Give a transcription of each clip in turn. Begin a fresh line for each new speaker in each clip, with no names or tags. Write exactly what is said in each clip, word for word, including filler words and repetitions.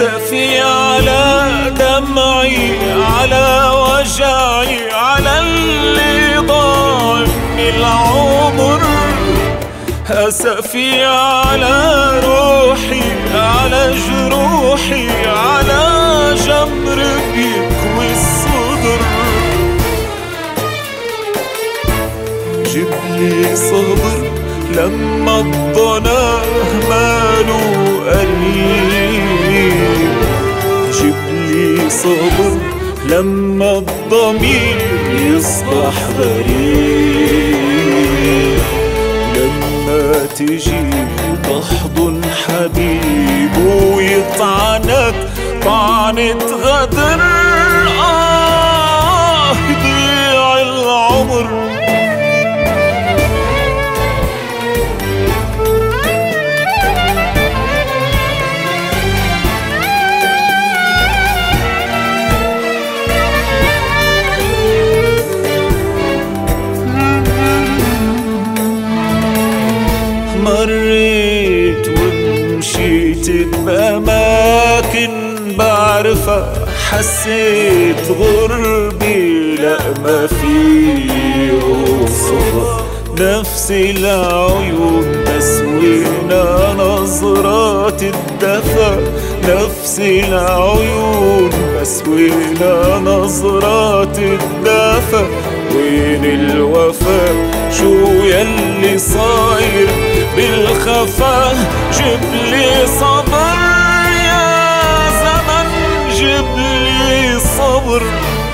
أسفي على دمعي، على وجعي، على اللي ضاع من العمر. أسفي على روحي، على جروحي، على جمر بيكوي الصدر. جبلي صبر لما الضنا ماله قريب. جبلي صبر لما الضمير يصبح غريب. لما تجي تحضن حبيب ويطعنك طعنة غدر، آه يضيع العمر. مريت ومشيت بأماكن بعرفها، حسيت غربي لا ما فيه وصفها. نفس العيون تسوينا نظرات الدفا، نفس العيون تسوينا نظرات الدفا. وين الوفا شو يلي صاير بالخفا؟ جبلي صبر يا زمن، جبلي صبر.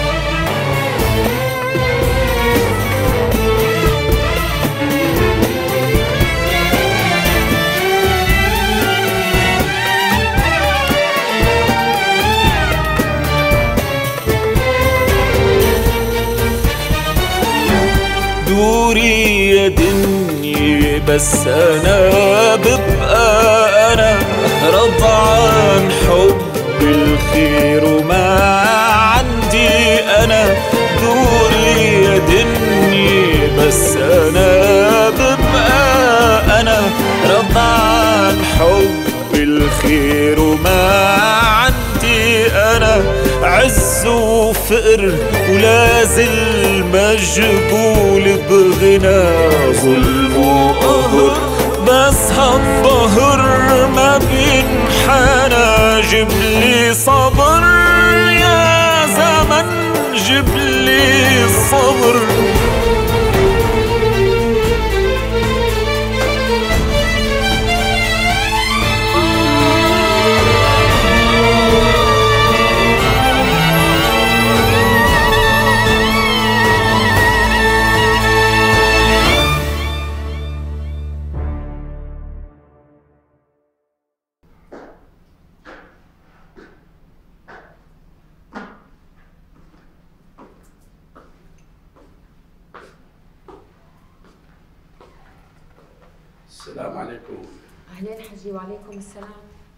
دوري يا دنيا بس أنا ببقى أنا، رضعان حب الخير وما عندي أنا. دوري يا دنيا بس أنا ببقى أنا، رضعان حب الخير وما عندي أنا. عز وفقر ولازل مجبول بغنى، ظلم وقهر بس هالظهر ما بينحنى. جبلي صبر يا زمن، جبلي صبر.
السلام عليكم.
أهلين حجي. وعليكم السلام.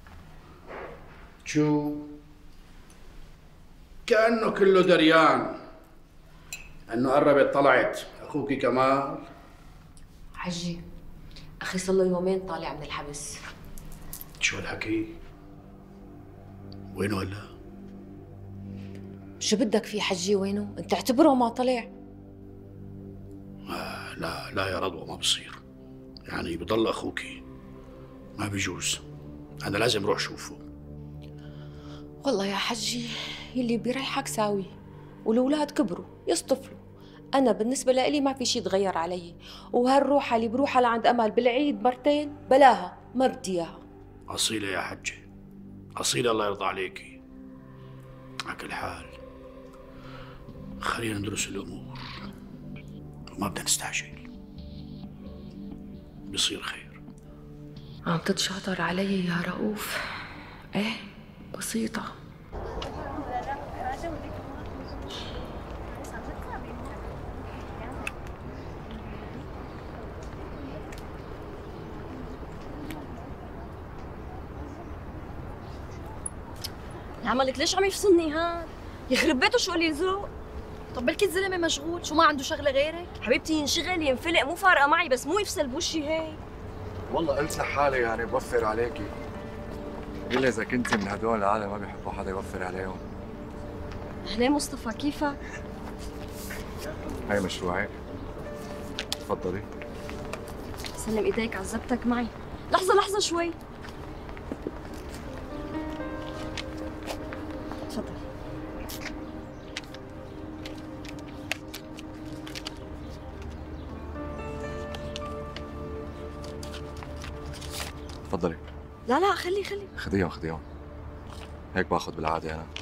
شو؟ كأنه كله دريان أنه قربت طلعت أخوكي كمال.
حجي أخي صار له يومين طالع من الحبس.
شو الحكي؟ وينه هلا؟
شو بدك فيه حجي؟ وينه؟ أنت اعتبره ما طلع.
آه لا لا يا رضوى، ما بصير. يعني بضل أخوكي، ما بيجوز. أنا لازم روح شوفه.
والله يا حجي يلي بيريحك ساوي، والأولاد كبروا يصطفلوا. أنا بالنسبة لإلي ما في شي تغير علي، وهالروحة اللي بروحها لعند أمل بالعيد مرتين بلاها، ما بدي إياها.
أصيلة يا حجة، أصيلة الله يرضى عليكي. على كل حال خلينا ندرس الأمور وما بدنا نستعجل، بصير خير.
عم تتشاطر علي يا رؤوف. ايه بسيطة.
عملك ليش عم يفصلني هاد؟ يخرب بيته شو قليل ذوق. طب بلكي الزلمه مشغول، شو ما عنده شغله غيرك؟ حبيبتي ينشغل ينفلق مو فارقه معي، بس مو يفصل بوشي هيك.
والله قلت لحالي يعني بوفر عليكي. قولي لي اذا كنتي من هدول العالم ما بيحبوا حدا يوفر عليهم.
هلا مصطفى كيفك؟
هاي مشروعي. تفضلي.
سلم ايديك عذبتك معي. لحظة لحظة شوي. تفضل.
تفضلي.
لا لا خلي خلي.
خديهم خديهم. هيك باخذ بالعادة أنا.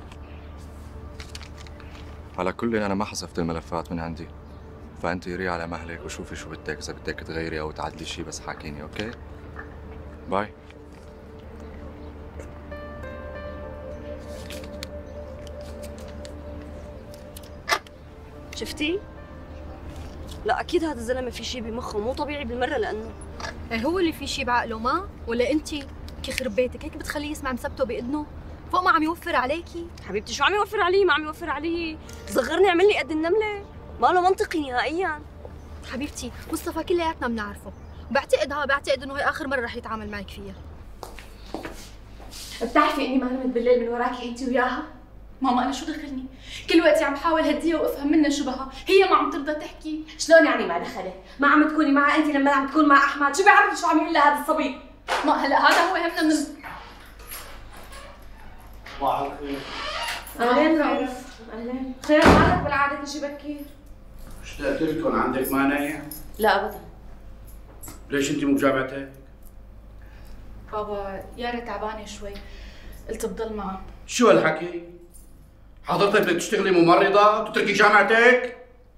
على كل أنا ما حذفت الملفات من عندي، فأنت ري على مهلك وشوفي شو بدك، إذا بدك تغيري أو تعدلي شيء بس حاكيني، أوكي؟ باي.
شفتي؟ لا أكيد هذا الزلمة في شيء بمخه مو طبيعي بالمرة، لأنه
ايه هو اللي في شي بعقله ما؟ ولا انتي؟ يخرب بيتك هيك بتخليه يسمع مسبته بإذنه؟ فوق ما عم يوفر عليكي؟
حبيبتي شو عم يوفر علي؟ ما عم يوفر علي، صغرني عمل لي قد النملة، ما له منطقي نهائيا.
حبيبتي مصطفى كلياتنا بنعرفه، وبعتقد ها بعتقد انه هي آخر مرة رح يتعامل معك فيها.
بتعرفي اني ما نمت بالليل من وراكي انت وياها؟ ماما انا شو دخلني؟ كل وقتي عم بحاول هديها وافهم منها شو بها، هي ما عم ترضى تحكي.
شلون يعني ما دخلت؟ ما عم تكوني معها انت لما عم تكون مع احمد، شو بيعرفي شو عم يقول لها هذا الصبي؟
ما هلا هذا هو همنا من
صباح الخير.
اهلين رؤوف. اهلين. خير مالك بالعاده تجي بكير؟
اشتقت لكم، عندك مانع؟
لا ابدا.
ليش انت مو بجامعتك؟
بابا يارا تعبانه شوي، قلت بضل معها.
شو هالحكي؟ حضرتك بدك تشتغلي ممرضة وتتركي جامعتك؟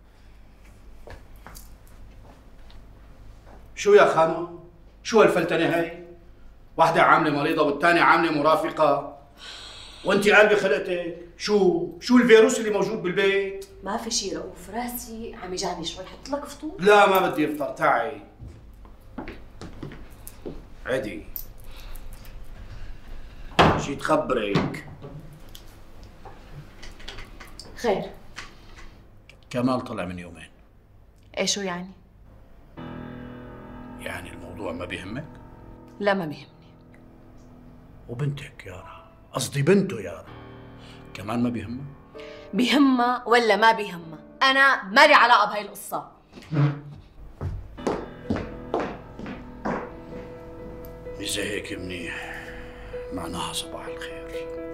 شو يا خانم؟ شو هالفلتنة هي؟ واحدة عاملة مريضة والثانية عاملة مرافقة، وانت قلبي خلقتك، شو؟ شو الفيروس اللي موجود بالبيت؟
ما في شيء رؤوف، راسي عم يجعني شوي، حط لك فطور؟
لا ما بدي افطر، تعي. عدي. شي تخبرك.
خير.
كمال طلع من يومين.
ايه شو يعني؟
يعني الموضوع ما بيهمك؟
لا ما بيهمني.
وبنتك يارا، قصدي بنته يارا، كمان ما بيهمها؟
بيهمها ولا ما بيهمها؟ أنا مالي علاقة بهاي القصة.
إذا هيك منيح، معناها صباح الخير.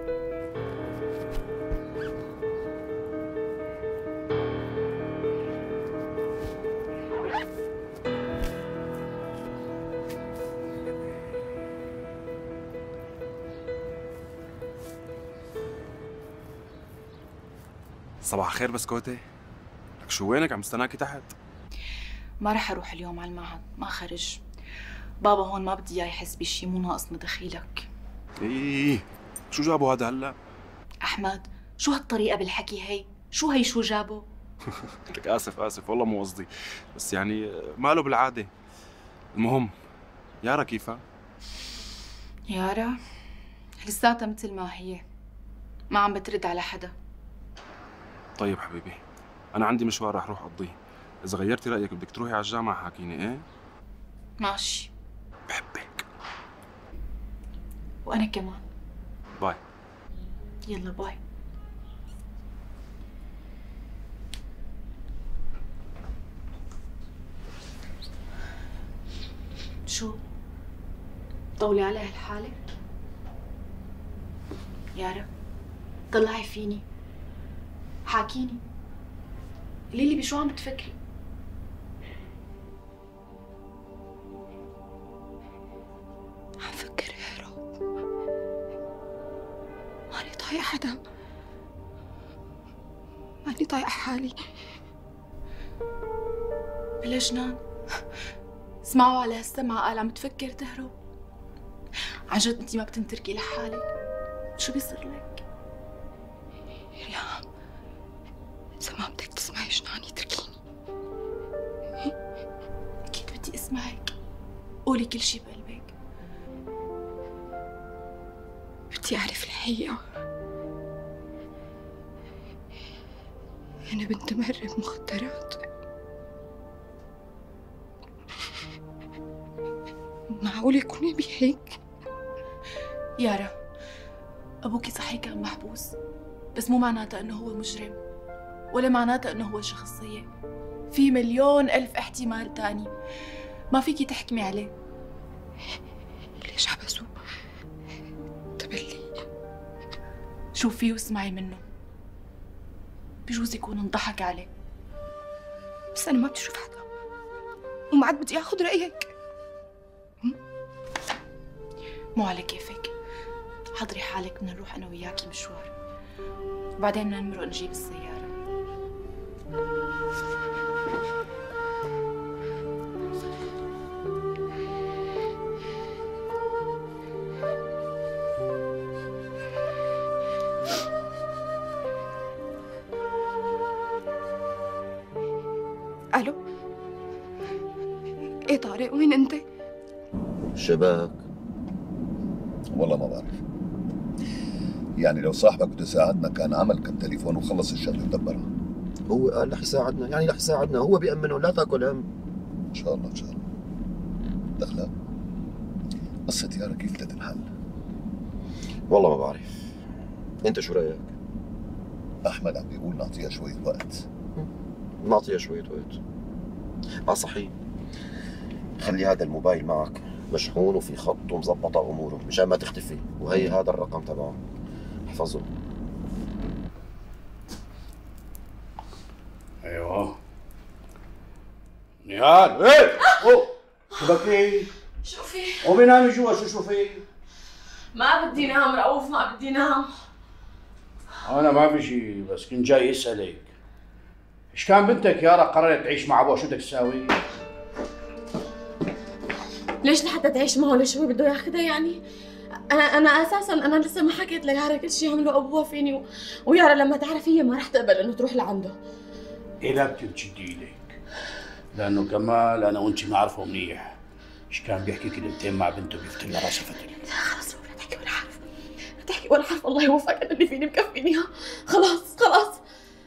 صباح الخير بسكوتة. لك شو وينك؟ عم استناكي تحت.
ما رح اروح اليوم على المعهد، ما خرج. بابا هون ما بدي اياه يحس بشي، مو ناقصنا دخيلك.
ايه شو جابوا هذا هلا؟
احمد شو هالطريقة بالحكي هي؟ شو هي شو جابه؟
لك اسف اسف والله مو قصدي، بس يعني ماله بالعادة. المهم يارا كيفها؟
يارا لساتها مثل ما هي، ما عم بترد على حدا.
طيب حبيبي، أنا عندي مشوار رح روح أقضيه، إذا غيرتي رأيك بدك تروحي على الجامعة حاكيني إيه؟
ماشي.
بحبك.
وأنا كمان.
باي.
يلا باي. شو؟ طولي علي هالحالة؟ يارا طلعي فيني، حاكيني، قولي لي بشو عم تفكري؟ عم فكر هرب، ماني طايقة حدا، ماني طايقة حالي. بلا جنان اسمعوا على هالسمعة، قال عم تفكر تهرب. عن جد انتي ما بتنتركي لحالك؟ شو بيصير لك؟ ريهام إذا ما بدك تسمعي جنان اتركيني. أكيد بدي أسمعك، قولي كل شي بقلبك. بدي أعرف الحقيقة. أنا بنت مهرب مخدرات. معقول يكون أبي هيك؟ يارا، أبوكي صحيح كان محبوس، بس مو معناتها إنه هو مجرم، ولا معناتها إنه هو شخص سيء. في مليون ألف احتمال تاني ما فيكي تحكمي عليه.
ليش حبسوه؟ تبلي
شوفي واسمعي منه، بجوز يكون انضحك عليه.
بس أنا ما بدي أشوف حدا، وما عاد بدي آخذ رأيك.
مو على كيفك، حضري حالك بدنا نروح أنا وياكي مشوار، وبعدين بدنا نمرق نجيب السيارة.
ألو، إيه طارق، وين أنت؟
شباك؟
والله ما بعرف، يعني لو صاحبك بده يساعدنا كان عمل كم تليفون وخلص الشغله ودبرها.
هو قال رح يساعدنا، يعني رح يساعدنا، هو بيأمنه، لا تاكل هم.
ان شاء الله ان شاء الله. دخلة، قصة يارا كيف بدها تنحل؟
والله ما بعرف، انت شو رايك؟
احمد عم بيقول نعطيها شوية وقت.
نعطيها شوية وقت. اه صحيح، خلي هذا الموبايل معك مشحون وفي خط ومظبطة اموره مشان ما تختفي، وهي هذا الرقم تبعه احفظه.
ايوه نهاد، ايه اوه شو بكي؟
شو في؟
قومي نامي جوا. شو شو في؟
ما بدي نام رؤوف، ما بدي نام.
انا ما في شيء، بس كنت جاي اسالك ايش كان بنتك يارا قررت تعيش مع ابوها، شو بدك تساوي؟
ليش لحتى تعيش معه؟ ليش هو بده ياخذها يعني؟ انا انا اساسا انا لسه ما حكيت ليارا كل شيء عمله ابوها فيني و... ويارا لما تعرف هي ما رح تقبل انه تروح لعنده.
ايه لا بتشدي ايدك، لانه كمال انا وانت بنعرفه منيح، ايش كان بيحكي كلمتين مع بنته بيفتل لها راسها فتل.
خلص لا تحكي ولا حرف، لا تحكي ولا حرف، الله يوفقك، انا اللي فيني مكفيني. خلاص خلاص.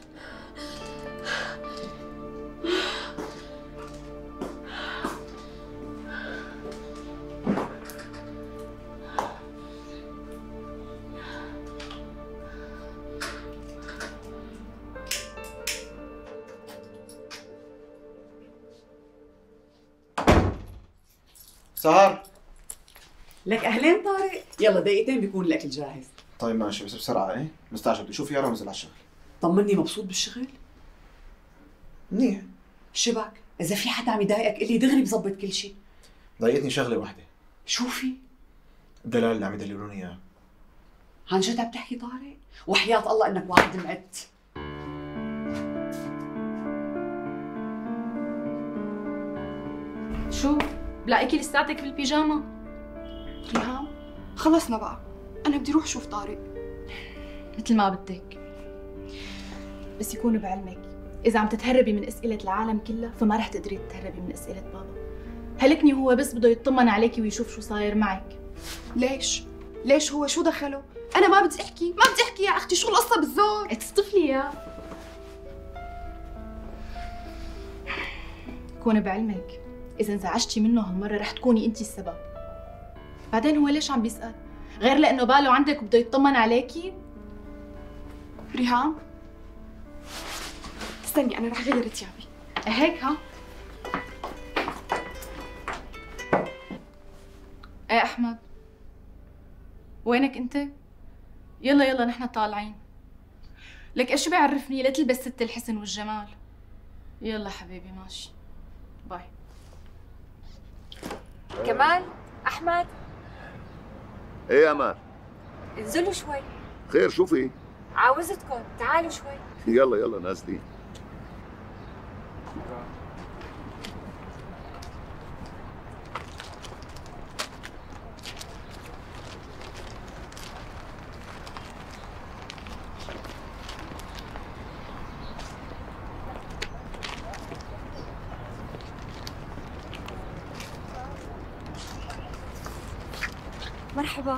سهر،
لك اهلين طارق، يلا دقيقتين بيكون الاكل جاهز.
طيب ماشي، بس بسرعة. ايه مستعجل، بدي اشوف يارا ونزل على الشغل.
طمني، مبسوط بالشغل؟
منيح.
شبك، اذا في حدا عم يضايقك قلي دغري بظبط كل شيء.
ضايقتني شغلة واحدة.
شو في؟
الدلال اللي عم يدللوني اياه.
عن جد عم تحكي طارق؟ وحياة الله انك واحد معد.
شو؟ بلاقيكي لساتك بالبيجاما.
ريهام خلصنا بقى، أنا بدي روح شوف طارق.
مثل ما بدك، بس يكون بعلمك إذا عم تتهربي من أسئلة العالم كلها فما رح تقدري تتهربي من أسئلة بابا. هلكني هو بس بده يطمن عليكي ويشوف شو صاير معك.
ليش؟ ليش هو شو دخله؟ أنا ما بدي أحكي، ما بدي أحكي يا أختي، شو القصة بالزور؟
تصطفلي يا كون بعلمك إذا انزعجتي منه هالمرة رح تكوني أنتِ السبب. بعدين هو ليش عم بيسأل؟ غير لأنه باله عندك وبده يطمن عليكي؟
ريهام استني، أنا رح غير ثيابي.
هيك ها؟ ايه أحمد، وينك أنت؟ يلا يلا نحن طالعين. لك إيش بيعرفني لا تلبس ست الحسن والجمال. يلا حبيبي ماشي، باي.
كمال، أحمد،
ايه يا مان؟
انزلوا شوي.
خير شو في؟
عاوزتكم، تعالوا شوي.
يلا يلا نازلين.
مرحبا.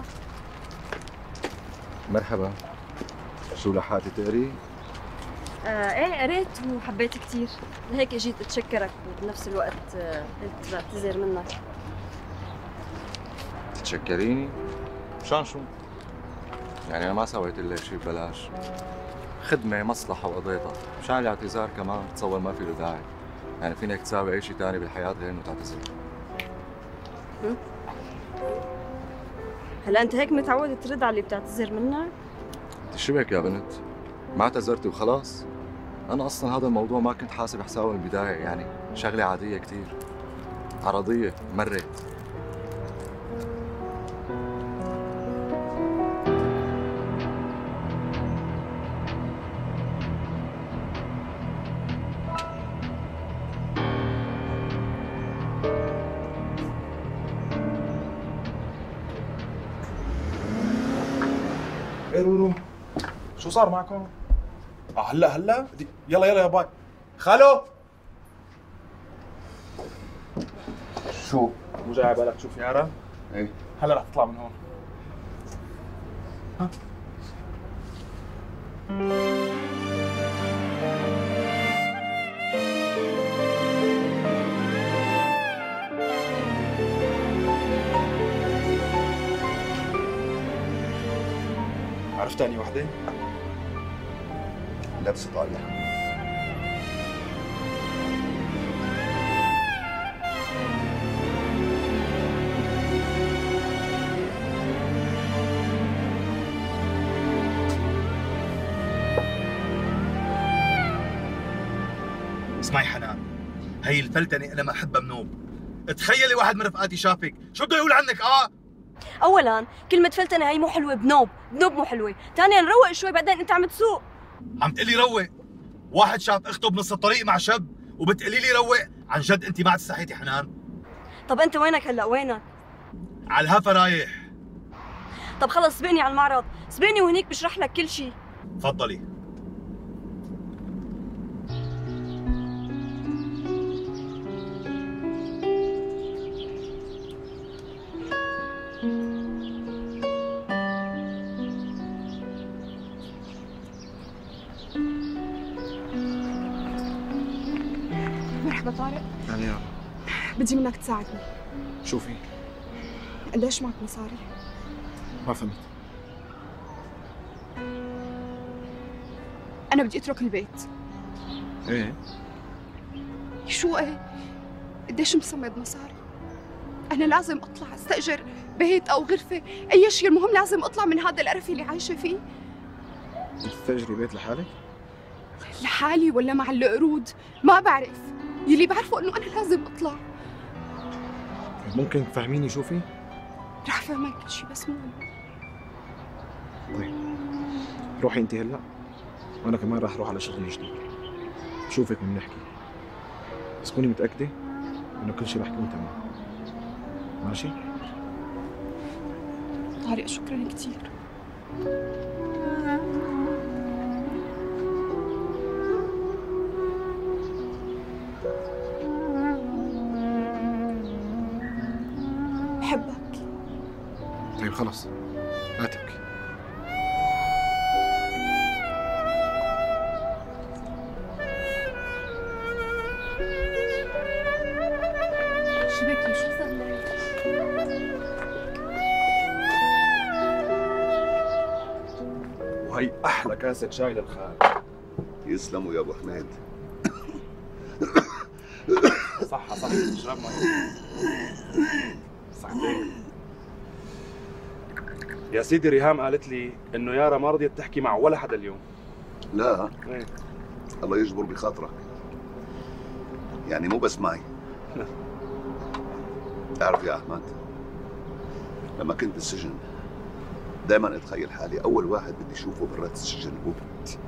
مرحبا. شو لحقتي تقري؟
آه ايه قريت وحبيت كثير، لهيك اجيت اتشكرك وبنفس الوقت آه قلت بعتذر منك.
تتشكريني؟ مشان شو؟ يعني انا ما سويت لك شيء ببلاش. خدمة مصلحة وقضيتها، مشان الاعتذار كمان تصور ما في له داعي. يعني فينك تساوي اي شيء ثاني بالحياة غير انه تعتذر.
هلا انت هيك متعود ترد على اللي بتعتذر منك؟
انت شو بك يا بنت؟ ما اعتذرتي وخلاص؟ انا اصلا هذا الموضوع ما كنت حاسب حسابه من البداية، يعني شغلة عادية كثير. عرضية مرت.
ايه رورو، شو صار معكم؟ اه هلا هلا؟ يلا يلا يا باي. خالو شو؟ مو جاي على بالك تشوف يارا؟
ايه
هلا رح تطلع من هون. ها؟ عرفت اني وحده؟
لابسه طايح.
اسمعي حنان، هي الفلتنة أنا ما أحبها بنوب. تخيلي واحد من رفقاتي شافك، شو بده يقول عنك؟ آه
اولا كلمة فلتنة هي مو حلوة بنوب، بنوب مو حلوة، ثانيا نروق شوي بعدين انت عم تسوق.
عم تقلي روق؟ واحد شاف اخته بنص الطريق مع شاب وبتقلي لي روق؟ عن جد انت ما تستحيتي حنان؟
طب انت وينك هلا؟ وينك؟
على الهفا رايح.
طب خلص سبقني على المعرض، سبقني وهنيك بشرح لك كل شيء.
تفضلي.
مرحبا طارق.
يعني
بدي منك تساعدني.
شو في؟
قديش معك مصاري؟
ما فهمت.
أنا بدي أترك البيت.
ايه؟
شو إيه؟ قديش مصمد مصاري؟ أنا لازم أطلع أستأجر بيت أو غرفة، أي شيء، المهم لازم أطلع من هذا القرف اللي عايشة فيه.
تستأجري بيت لحالك؟
لحالي ولا مع القرود؟ ما بعرف، يلي بعرفه إنه أنا لازم أطلع.
ممكن تفهميني شو في؟
رح فهمك كل شيء بس مو
طيب روحي انت هلا، وانا كمان راح اروح على شغل جديد. بشوفك وبنحكي، بس كوني متأكدة انه كل شيء رح يكون تمام. ماشي؟
طارق شكرا كثير. بحبك.
طيب خلص لا تبكي.
شو بكي؟ شو صار لك؟
وهي احلى كاسة شاي للخال.
يسلموا يا ابو حميد.
صحة صح، اشرب مي. صحتين. يا سيدي ريهام قالت لي انه يارا ما رضيت تحكي مع ولا حدا اليوم.
لا
ايه؟
الله يجبر بخاطرك، يعني مو بس معي. تعرف يا احمد، لما كنت بالسجن دائما اتخيل حالي اول واحد بدي اشوفه برات السجن هو بنتي.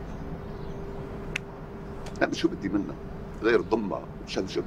انا شو بدي منها غير ضمها وشنجبها.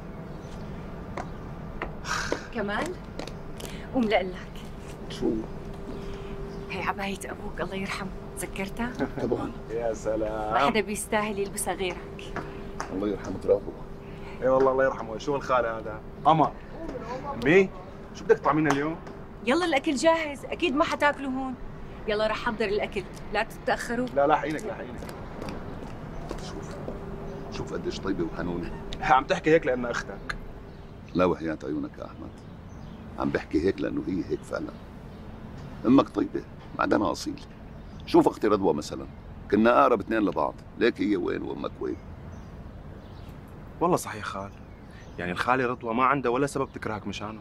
كمال قوم لقلك.
شو؟
هي عباية ابوك الله يرحمه، تذكرتها؟
طبعا.
يا سلام.
ما حدا بيستاهل يلبسها غيرك.
الله يرحمه ترابه.
اي والله الله يرحمه. شو الخال هذا؟ قمر. امي شو بدك تطعمينا اليوم؟
يلا الاكل جاهز، اكيد ما حتاكلوا هون. يلا رح حضر الاكل، لا تتاخروا.
لا لاحقينك لاحقينك.
شوف شوف قديش طيبه وحنونه.
عم تحكي هيك لانها اختك.
لا وحياة عيونك يا احمد، عم بحكي هيك لانه هي هيك فعلا. امك طيبه معدنها اصيل. شوف اختي رضوى مثلا، كنا اقرب اثنين لبعض، ليك هي وين وامك وين؟
والله صحيح خال، يعني الخالة رضوى ما عندها ولا سبب تكرهك مشانه.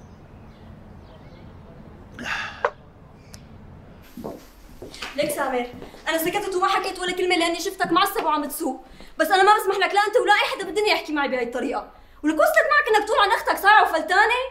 ليك سامر، انا سكتت وما حكيت ولا كلمه لاني شفتك معصب وعم تسوق، بس انا ما بسمح لك لا انت ولا اي حدا بالدنيا يحكي معي بهي الطريقه، ولك وصلت معك انك تقول عن اختك ساره وفلتانه؟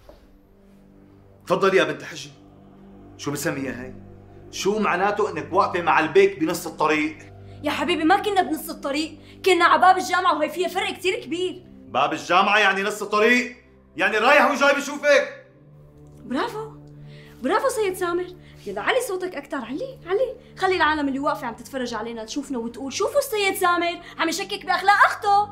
تفضلي يا بنت حجي. شو بسميها هي؟ شو معناته انك واقفه مع البيك بنص الطريق؟
يا حبيبي ما كنا بنص الطريق، كنا على باب الجامعه وهي فيها فرق كثير كبير.
باب الجامعه يعني نص الطريق؟ يعني رايح وجاي بشوفك.
برافو برافو سيد سامر، يلا علي صوتك اكثر، علي علي، خلي العالم اللي واقفه عم تتفرج علينا تشوفنا وتقول شوفوا السيد سامر عم يشكك باخلاق اخته.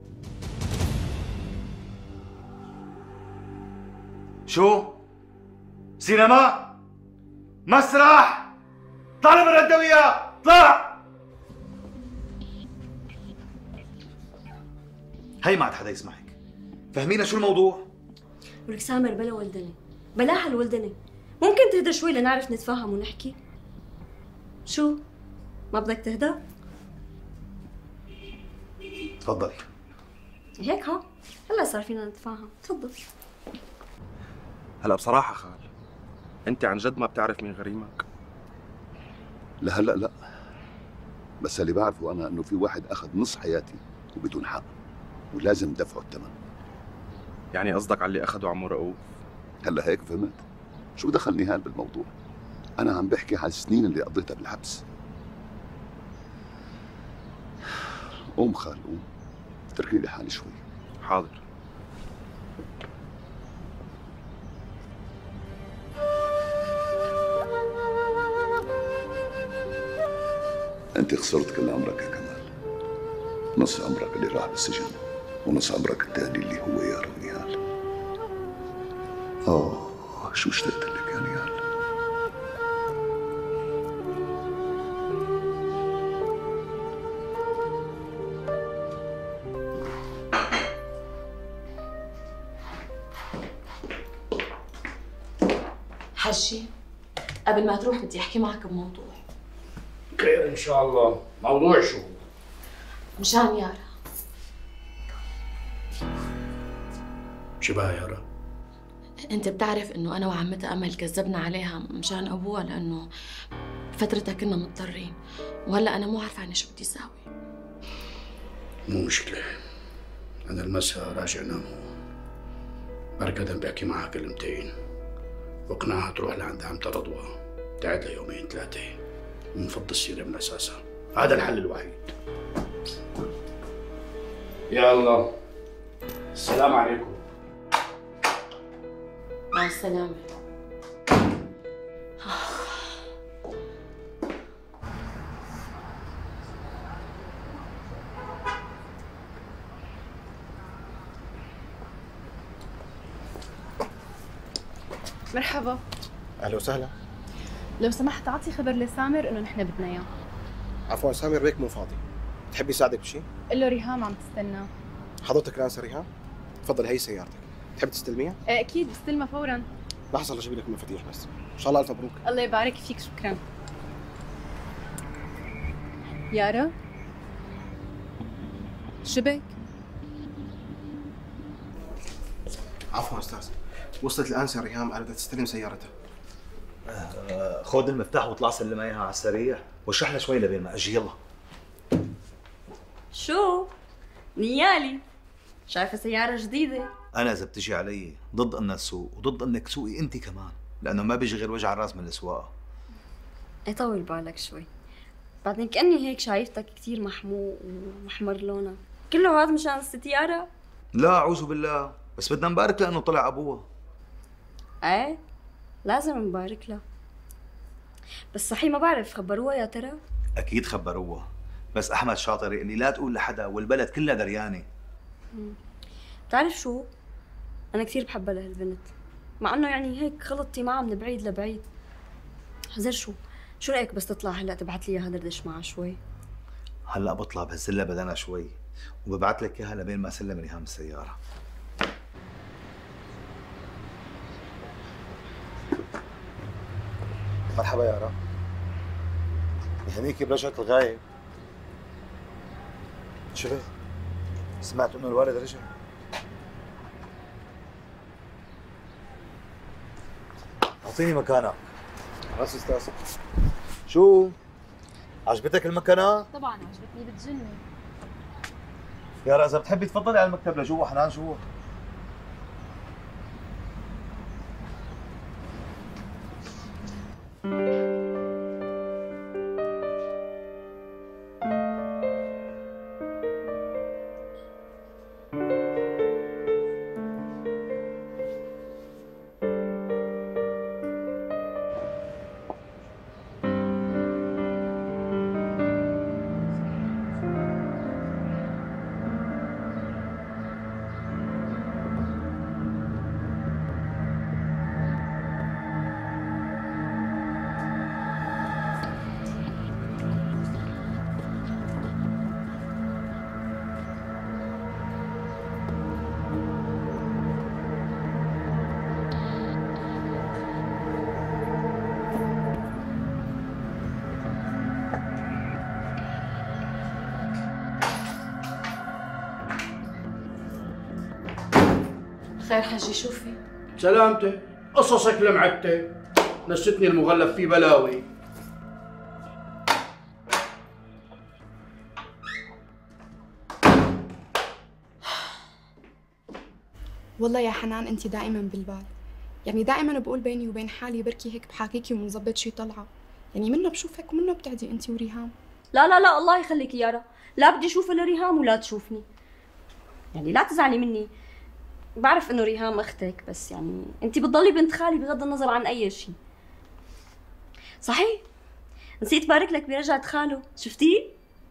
شو؟ سينما؟ مسرح؟ طلع لي برا انت وياه، طلع! هي ما عاد حدا يسمعك، فهمينا شو الموضوع؟
ولك سامر بلا ولدني، بلاها الولدني، ممكن تهدى شوي لنعرف نتفاهم ونحكي؟ شو؟ ما بدك تهدى؟
تفضلي.
هيك ها؟ هلا صار فينا نتفاهم، تفضل.
هلا بصراحة خال، أنت عن جد ما بتعرف مين غريمك؟
لهلا لا، بس اللي بعرفه أنا إنه في واحد أخذ نص حياتي وبدون حق، ولازم دفعه الثمن.
يعني قصدك على اللي أخده عمو رؤوف؟
هلا هيك فهمت؟ شو دخلني هان بالموضوع؟ أنا عم بحكي على السنين اللي قضيتها بالحبس. قوم خال قوم، اتركني لحالي شوي.
حاضر.
أنت خسرت كل عمرك يا كمال، نص عمرك اللي راح بالسجن ونص عمرك الثاني اللي هو يا نيال. آه شو اشتقت لك يا نيال.
حجي قبل ما تروح بدي احكي معك بموضوع.
خير ان شاء الله. موضوع شو؟
مشان يارا.
شو بها يارا؟
انت بتعرف انه انا وعمتها امل كذبنا عليها مشان ابوها لانه فترتها كنا مضطرين، وهلا انا مو عارفه عني شو بدي اساوي.
مو مشكلة، أنا المساء راجع نام، بركة بحكي معها كلمتين واقنعها تروح لعند عمتها رضوى تقعد لها يومين ثلاثة ونفض السيرة من أساسها، هذا الحل الوحيد. يا الله، السلام عليكم.
مع السلامة.
مرحبا.
اهلا وسهلا.
لو سمحت اعطي خبر لسامر انه نحن بدنا اياه.
عفوا سامر هيك مو فاضي، تحبي ساعدك بشيء؟
قل له ريهام عم تستناه.
حضرتك ناس ريهام؟ تفضل هي سيارتك، تحب تستلميها؟
ايه اكيد بستلمها فورا.
لحظة لجيب لك المفاتيح بس، ان شاء الله الف مبروك.
الله يبارك فيك، شكرا. يارا شبك؟
عفوا استاذ، وصلت الانسه ريهام قالت بدها تستلم سيارتها.
آه خذ المفتاح واطلع سلمها اياها على السريع واشرح لها شوي لبين ما اجي. يلا.
شو؟ نيالي شايفة سيارة جديدة؟
انا اذا بتجي علي ضد انها تسوق وضد انك تسوقي انت كمان، لانه ما بيجي غير وجع الراس من السواقه.
ايه طول بالك شوي، بعدين كأني هيك شايفتك كثير محموق ومحمر لونك، كله هذا مشان الست يارا؟
لا اعوذ بالله، بس بدنا نبارك لانه طلع ابوها.
ايه لازم نبارك له، بس صحيح ما بعرف خبروها يا ترى؟
اكيد خبروها، بس احمد شاطر اللي لا تقول لحدا والبلد كلها دريانه.
بتعرف شو؟ انا كثير بحبها لهالبنت، مع انه يعني هيك خلطتي معها من بعيد لبعيد. حذر شو؟ شو رايك بس تطلع هلا تبعت لي اياها دردش معها شوي؟
هلا بطلع بهزلها بدنا شوي وببعث لك اياها لبين ما سلم ريهام السياره.
مرحبا يارا. يهنيكي برجعة الغايب. شبه سمعت انه الوالد رجع. اعطيني مكانك. خلاص استاذ. شو؟ عجبتك المكانة؟
طبعا عجبتني بتجنن.
يارا اذا بتحبي تفضلي على المكتب لجوا، حنان جوا.
خير حجي شو في؟
سلامتك، قصصك لمعتك، نستني المغلف فيه بلاوي.
والله يا حنان انت دائما بالبال، يعني دائما بقول بيني وبين حالي بركي هيك بحاكيكي ومنظبط شي طلعه، يعني منه بشوفك ومنه بتعدي انت وريهام.
لا لا لا الله يخليك يارا، لا بدي اشوف الا ريهام ولا تشوفني. يعني لا تزعلي مني، بعرف انه ريهام اختك، بس يعني انت بتضلي بنت خالي بغض النظر عن اي شيء. صحيح نسيت بارك لك برجعة خاله، شفتيه؟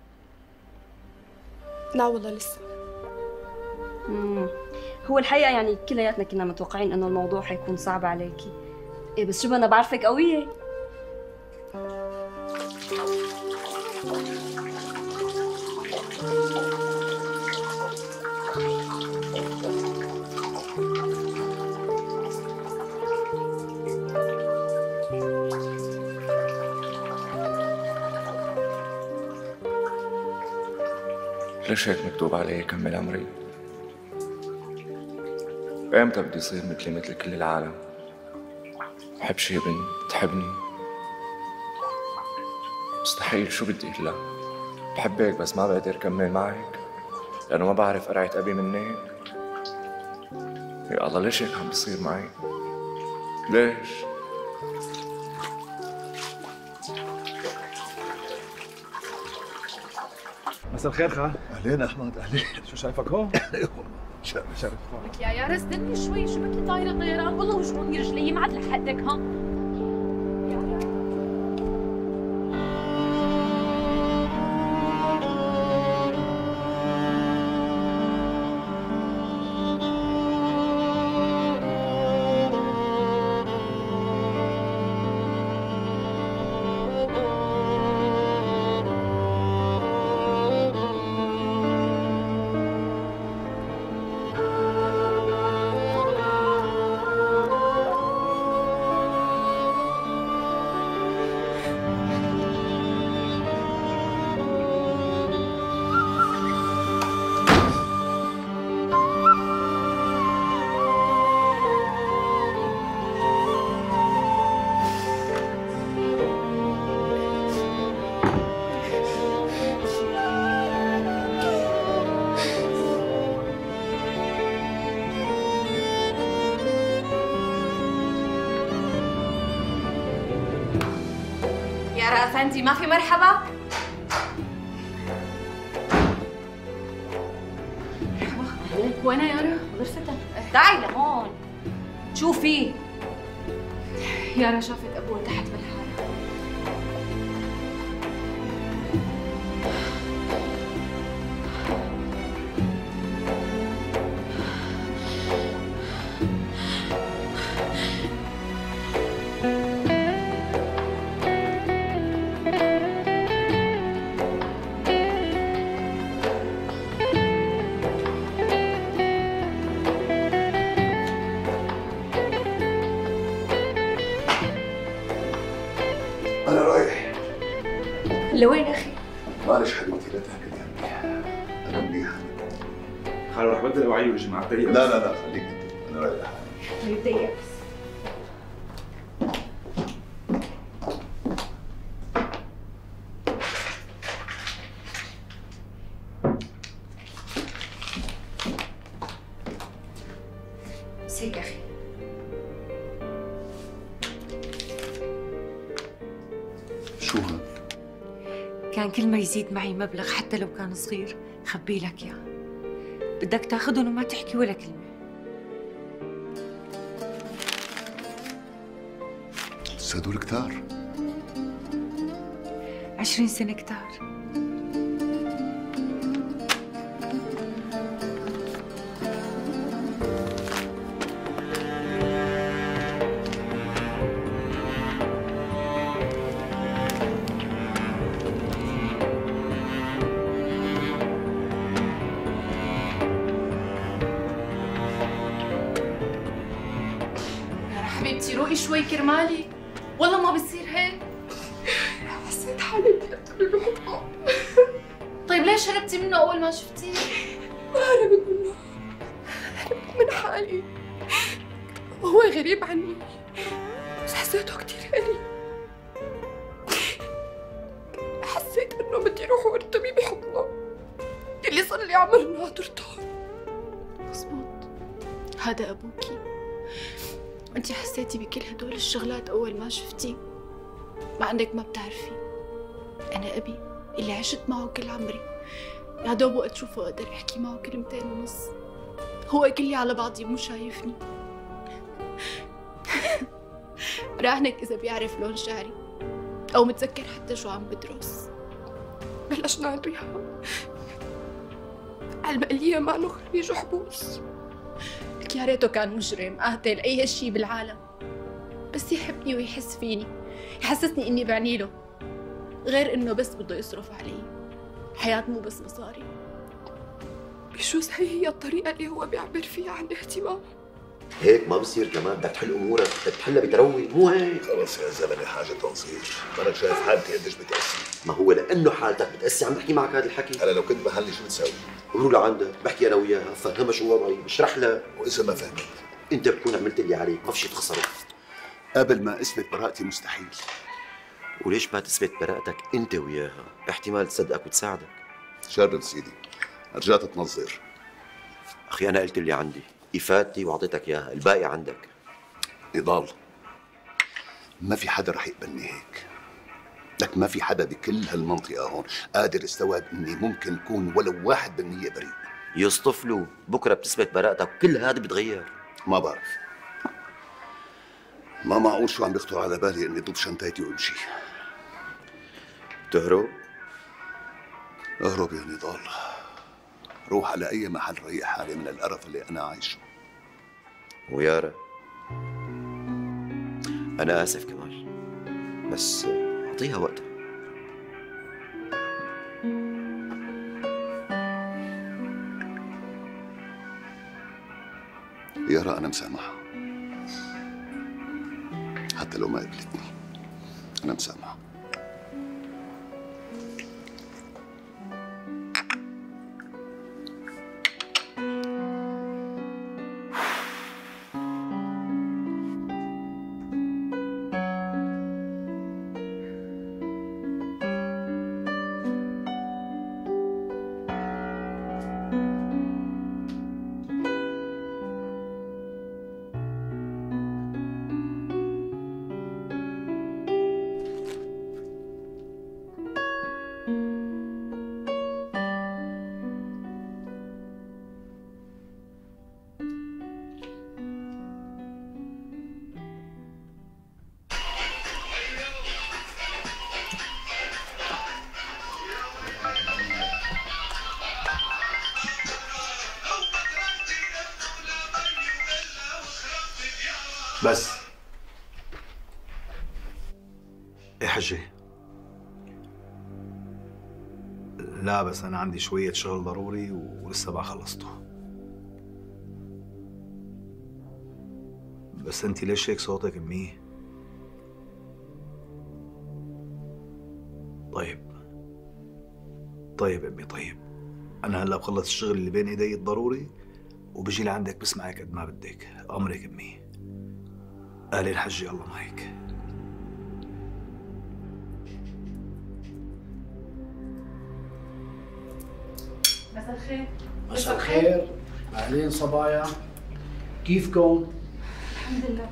لا والله لسه.
امم هو الحقيقه يعني كلياتنا كنا متوقعين انه الموضوع حيكون صعب عليكي. ايه بس شو انا بعرفك قويه.
ليش هيك مكتوب علي كمل عمري؟ امتى بدي يصير مثلي مثل كل العالم؟ بحب شي بنت تحبني؟ مستحيل، شو بدي الا بحبك بس ما بقدر كمل معك لانه ما بعرف قرعة ابي منك. يا الله ليش هيك عم بيصير معي؟ ليش؟
مساء الخير خال.
اهلين احمد، اهلين.
شو شايفك هون؟
شرف
شرف.
لك يا يارا استني شوي، شو بكي طايره طيران؟ والله وجعوني رجلي ما عاد لحقتك. ها
يارا افندي ما في مرحبا؟
وين يارا؟
غرفتها. تعي لهون. شو في؟
يارا شافت ابوها تحت بالحارة.
لوين اخي؟
معلش حبيبتي لا تحكي عني، انا منيح.
خالو رح بدل اوعيه ويجي معك دقيقة.
لا لا لا خليك انت، انا رايح لحالي.
طيب دقيقة بس. هيك اخي.
شو هاد؟
كان كل ما يزيد معي مبلغ حتى لو كان صغير خبي لك اياه. بدك تاخذهم وما تحكي ولا كلمة.
بس هدول كتار.
عشرين سنة كتار.
حبيبتي روقي شوي كرمالي، والله ما بصير هيك.
حسيت حالي بدي اقتل بحضنه.
طيب ليش هربتي منه أول ما شفتيه؟
ما هربت منه، هربت من حالي. هو غريب عني بس حسيته كتير قريب. حسيت انه بدي اروح وارتمي بحضنه اللي صار لي عمر ناطرته.
مزبوط، هذا أبوكي. انتي حسيتي بكل هدول الشغلات أول ما شفتيه، مع انك ما بتعرفي. أنا أبي اللي عشت معه كل عمري، يا دوب وقت شوفه أقدر أحكي معه كلمتين ونص. هو كلي على بعضي مو شايفني. راهنك إذا بيعرف لون شعري أو متذكر حتى شو عم بدرس.
بلشنا نريها على المقلية مع انه خريج وحبوس.
لك يا ريته كان مجرم قاتل أي شيء بالعالم، بس يحبني ويحس فيني، يحسسني إني بعني له، غير إنه بس بده يصرف علي. حياة مو بس مصاري.
بجوز هي هي الطريقة اللي هو بيعبر فيها عن اهتمام.
هيك ما بصير كمان، بدك تحل امورك، بدك تحلها بتروي، مو هيك.
خلص يا زلمه حاجه تنصير، مالك شايف حالتي قديش بتأسي؟
ما هو لانه حالتك بتأسي عم بحكي معك هذا الحكي.
هلا لو كنت محلي شو بتسوي؟
قولوا لعندك، بحكي انا وياها، فهمها شو وضعي، بشرح لها.
واذا ما فهمت؟
انت بتكون عملت اللي عليك، ما في شيء تخسره.
قبل ما اثبت براءتي مستحيل.
وليش ما تثبت براءتك انت وياها؟ احتمال تصدقك وتساعدك.
جرب سيدي، رجعت تنظر.
اخي انا قلت اللي عندي، افادتي واعطيتك اياها، الباقي عندك.
نضال، ما في حدا رح يقبلني هيك. لك ما في حدا بكل هالمنطقة هون قادر يستوعب اني ممكن اكون ولو واحد بالمية بريء.
يصطفلوا، بكره بتثبت براءتك وكل هذا بتغير.
ما بعرف، ما معقول شو عم بيخطر على بالي اني ضب شنطتي وامشي.
تهرب؟
اهرب يا نضال، روح على اي محل ريح حالي من القرف اللي انا عايشه.
ويارا انا اسف كمال، بس اعطيها وقتها.
يارا انا مسامحها، حتى لو ما قبلتني انا مسامحها.
بس ايه حجي؟ لا بس انا عندي شوية شغل ضروري ولسه ما خلصته. بس انت ليش هيك صوتك امي؟ طيب طيب امي طيب، انا هلا بخلص الشغل اللي بين ايدي الضروري وبجي لعندك بسمعك قد ما بدك. امرك امي. آل الحجي الله معك.
مساء الخير.
مساء الخير. اهلين صبايا، كيفكم؟
الحمد لله.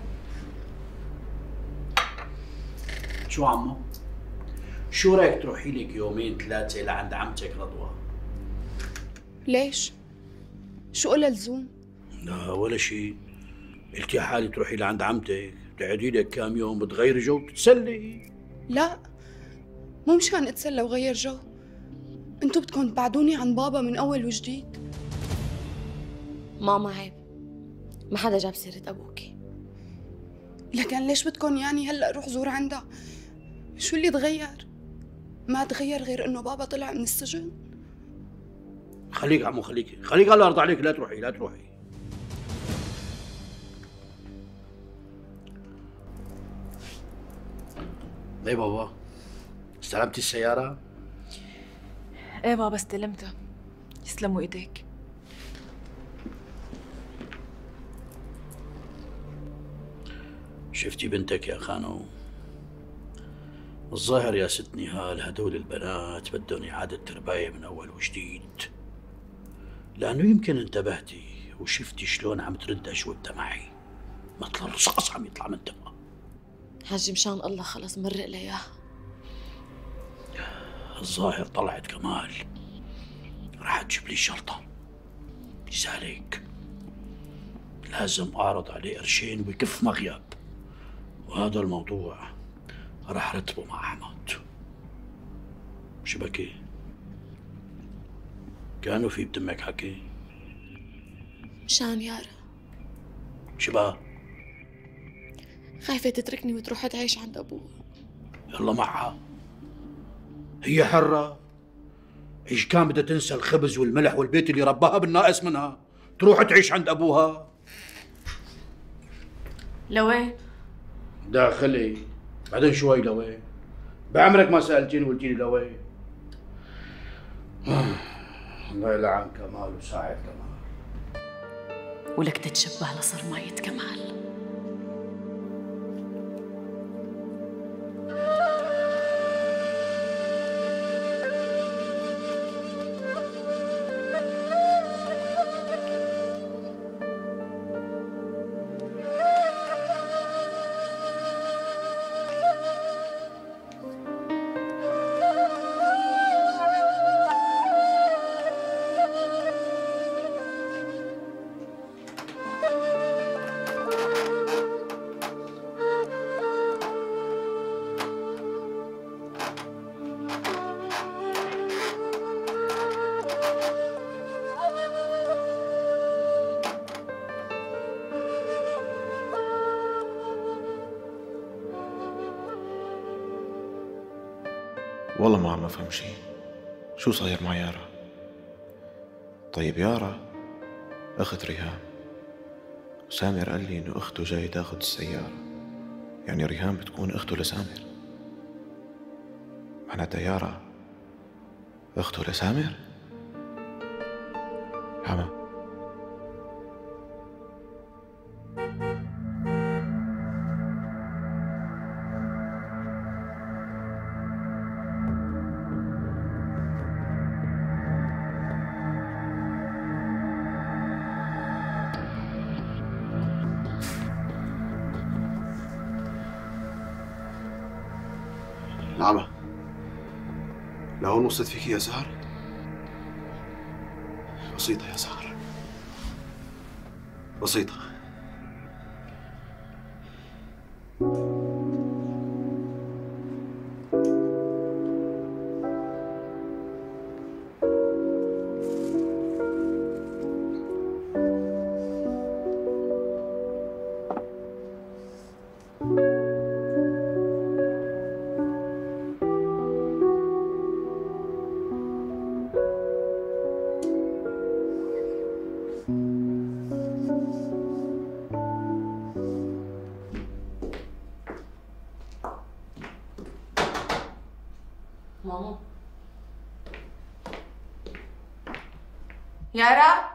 شو عمو؟ شو رايك تروحي لك يومين ثلاثة لعند عمتك رضوى؟
ليش؟ شو إلها لزوم؟
لا ولا شيء، قلت يا حالي تروحي لعند عمتك تقعدي لك كام يوم بتغيري جو بتتسلي.
لا، مو مشان اتسلى وغير جو، انتو بدكم تبعدوني عن بابا من اول وجديد.
ماما عيب، ما حدا جاب سيرة ابوكي.
لكن ليش بدكم يعني هلا اروح زور عندها؟ شو اللي تغير؟ ما تغير غير انه بابا طلع من السجن.
خليك عمو خليك خليك الله يرضى عليك، لا تروحي لا تروحي. ايه بابا، استلمتي السيارة؟
ايه بابا استلمتها، يسلموا ايديك.
شفتي بنتك يا خانو؟ الظاهر يا ست نهال هدول البنات بدهم إعادة ترباية من أول وجديد، لأنه يمكن انتبهتي وشفتي شلون عم ترد أجوبتها معي، مثل الرصاص عم يطلع من دمها.
حاجي مشان الله خلص مرق لي اياها.
الظاهر طلعت كمال راح تجيب لي الشرطة، لذلك لازم أعرض عليه قرشين ويكف مغياب، وهذا الموضوع راح رتبه مع أحمد. شو بكي؟ كانوا في بدمك حكي؟
مشان يارا.
شو بقى؟
خايفة تتركني وتروح تعيش عند أبوها.
يلا معها، هي حرة. إيش كان بدها تنسى الخبز والملح والبيت اللي رباها بالناقص منها تروح تعيش عند أبوها؟
لوين؟
داخلي. بعدين شوي لوين؟ بعمرك ما سألتيني وقلتيني لوين؟ الله يلعن كمال وساعد كمال.
ولك تتشبه لصرماية كمال.
والله ما عم افهم شي، شو صاير مع يارا؟ طيب يارا اخت ريهام، سامر قال لي انه اخته جاي تاخذ السيارة، يعني ريهام بتكون اخته لسامر، معناتها يارا اخته لسامر؟ حما
نعمة، لهون وصلت فيك يا زهر؟ بسيطة يا زهر، بسيطة.
ماما
يارا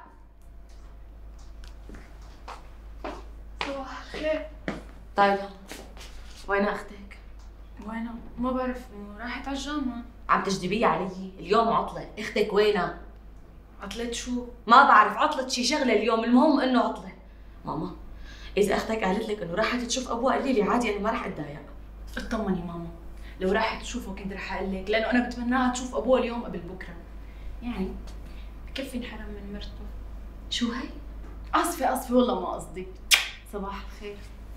صباح الخير.
طايلة وين اختك؟
وينها؟ ما بعرف، راحت على الجامعة.
عم تجدبيه علي؟ اليوم عطلة، اختك وينها؟
عطلة شو؟
ما بعرف، عطلة شي شغلة اليوم، المهم انه عطلة. ماما إذا اختك قالت لك انه راحت تشوف ابوها قولي لي عادي، انا ما راح اتضايق.
اطمني ماما، لو راحت تشوفه كنت راح اقول لك، لانه انا بتمناها تشوف ابوها اليوم قبل بكره. يعني بكفي انحرم من مرته.
شو هي؟
اسفة اسفة والله ما قصدي. صباح الخير.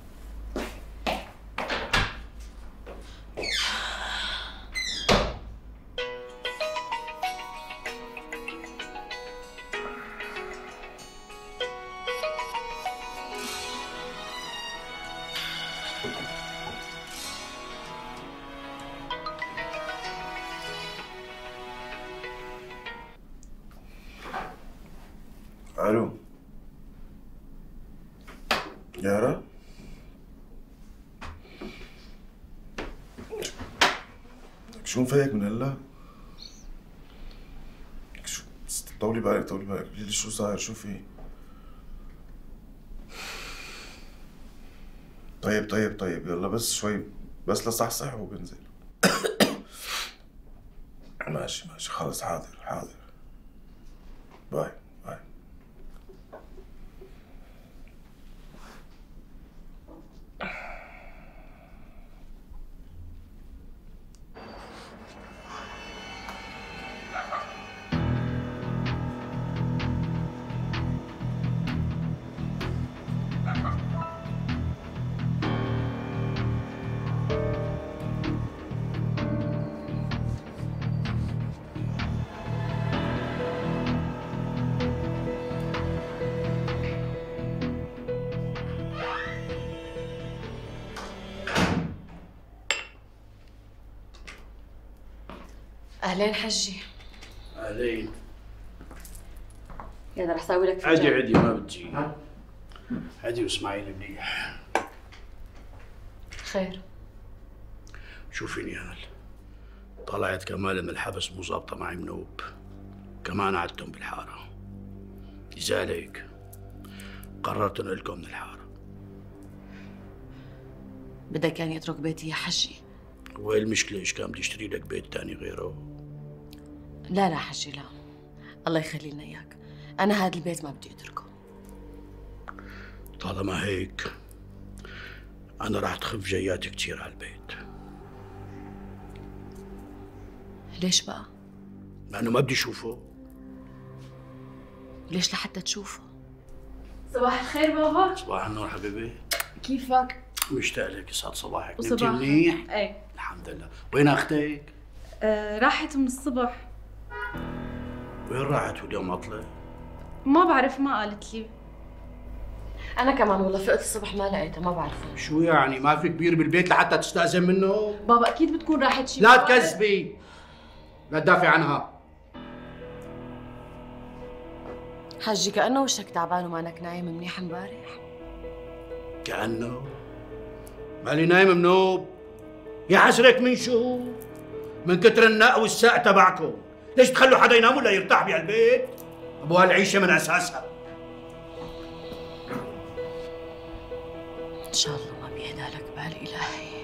الو يارا، شو فيك من هلا؟ شو طولي بالك طولي بالك، قولي لي شو صاير، شو في؟ طيب طيب طيب يلا بس شوي، بس لصحصح وبنزل. ماشي ماشي خلص، حاضر حاضر، باي باي.
اهلين حجي.
اهلين.
يلا رح سوي لك
عادي عادي ما بتجي. عادي واسمعيني منيح.
خير.
شوفي نيال، طلعت كمال من الحبس مو ظابطه معي منوب، كمان قعدتهم بالحاره، لذلك قررت انقلكم من الحاره.
بدك كان يترك بيتي يا حجي؟
وين المشكله؟ ايش كان بدي اشتري لك بيت تاني غيره؟
لا لا حجي لا، الله يخلي لنا اياك، انا هذا البيت ما بدي اتركه.
طالما هيك انا راح تخف جيات كثير على البيت.
ليش بقى؟
لانه ما بدي اشوفه.
ليش لحتى تشوفه؟
صباح الخير بابا.
صباح النور حبيبي.
كيفك؟
مشتاق لك، يسعد صباحك.
وصباحك.
نمتي منيح؟
ايه
الحمد لله. وين اختك؟
آه راحت من الصبح.
وين راحت واليوم عطله؟
ما بعرف، ما قالت لي.
انا كمان والله فقت الصبح ما لقيتها، ما بعرفها.
شو يعني ما في كبير بالبيت لحتى تستأذن منه؟
بابا اكيد بتكون راحت شي.
لا تكذبي، لا تدافع عنها.
حجي كأنه وشك تعبان ومانك نايم منيح امبارح.
كأنه مالي نايم منوب. يا حسرك من شو؟ من كتر النق والساق تبعكم. ليش تخلوا حدا ينام ولا يرتاح بهالبيت؟ ابو هالعيشه من اساسها.
ان شاء الله ما بيهدى لك بال الهي.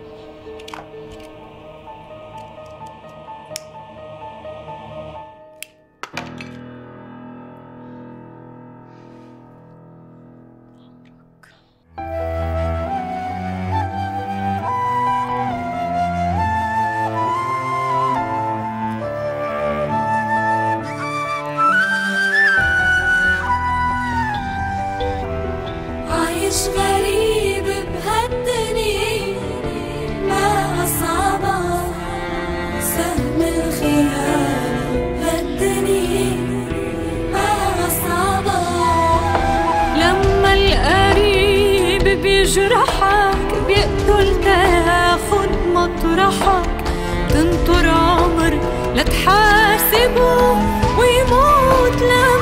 عايش غريب بهالدنيا، ما أصعبها سهم الخيال بهالدنيا، ما أصعبها. لما القريب بيجرحك بيقتل تاخد مطرحك، تنطر عمر لتحاسبه ويموت لك.